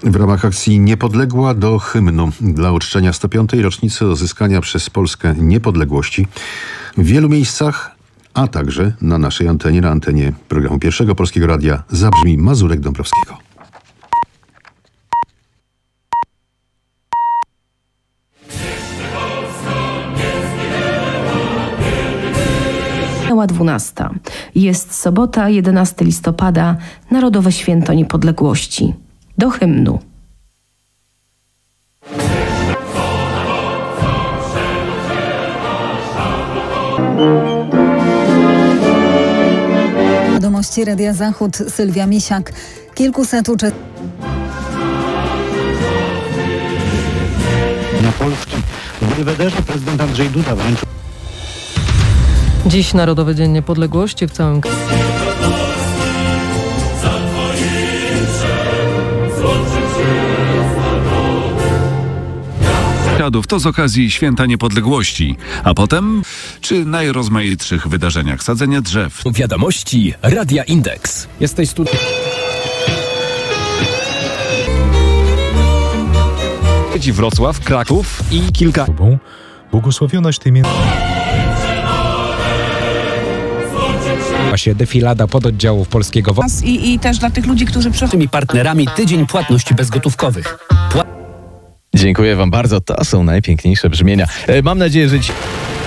W ramach akcji Niepodległa do hymnu dla uczczenia 105. rocznicy odzyskania przez Polskę niepodległości w wielu miejscach, a także na naszej antenie, na antenie programu Pierwszego Polskiego Radia zabrzmi Mazurek Dąbrowskiego. Minęła 12. Jest sobota, 11 listopada, Narodowe Święto Niepodległości. Do hymnu. Wiadomości Radia Zachód, Sylwia Misiak. Kilkuset uczestników. Na polskim Belwederze prezydent Andrzej Duda wręczył. Dziś Narodowy Dzień Niepodległości w całym kraju. To z okazji Święta Niepodległości, a potem czy najrozmaitszych wydarzeniach sadzenia drzew. Wiadomości Radia Indeks. Jesteś student. Wrocław, Kraków i kilka. Błogosławionaś Ty między... się defilada pododdziałów polskiego i też dla tych ludzi, którzy przychodzą. Tymi partnerami tydzień płatności bezgotówkowych. Dziękuję Wam bardzo. To są najpiękniejsze brzmienia. Mam nadzieję, że